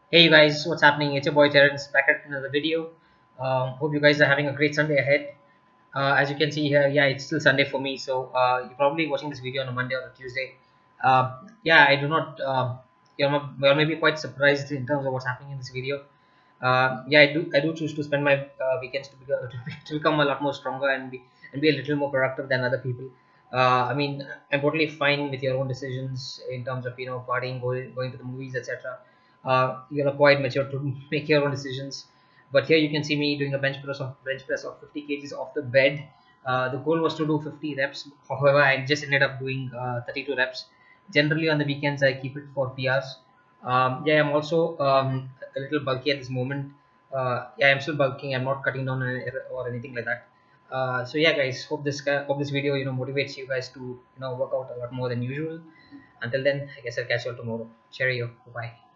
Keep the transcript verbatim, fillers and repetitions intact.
Hey you guys, what's happening? It's your boy Terrence back at another video. Um, hope you guys are having a great Sunday ahead. Uh, as you can see here, yeah, it's still Sunday for me, so uh, you're probably watching this video on a Monday or a Tuesday. Uh, yeah, I do not, uh, you know, well, maybe quite surprised in terms of what's happening in this video. Uh, yeah, I do, I do choose to spend my uh, weekends to, become, to become a lot more stronger and be and be a little more productive than other people. Uh, I mean, I'm totally fine with your own decisions in terms of you know partying, going, going to the movies, et cetera. Uh, you're quite mature to make your own decisions. But here you can see me doing a bench press of bench press of fifty kgs off the bed. Uh, the goal was to do fifty reps. However, I just ended up doing uh, thirty-two reps. Generally on the weekends I keep it for P Rs. Um, yeah, I'm also um, a little bulky at this moment. Uh, yeah, I'm still bulking. I'm not cutting down or anything like that. Uh, so yeah, guys, hope this guy, hope this video you know motivates you guys to you know work out a lot more than usual. Until then, I guess I'll catch you all tomorrow. Cheerio. Bye.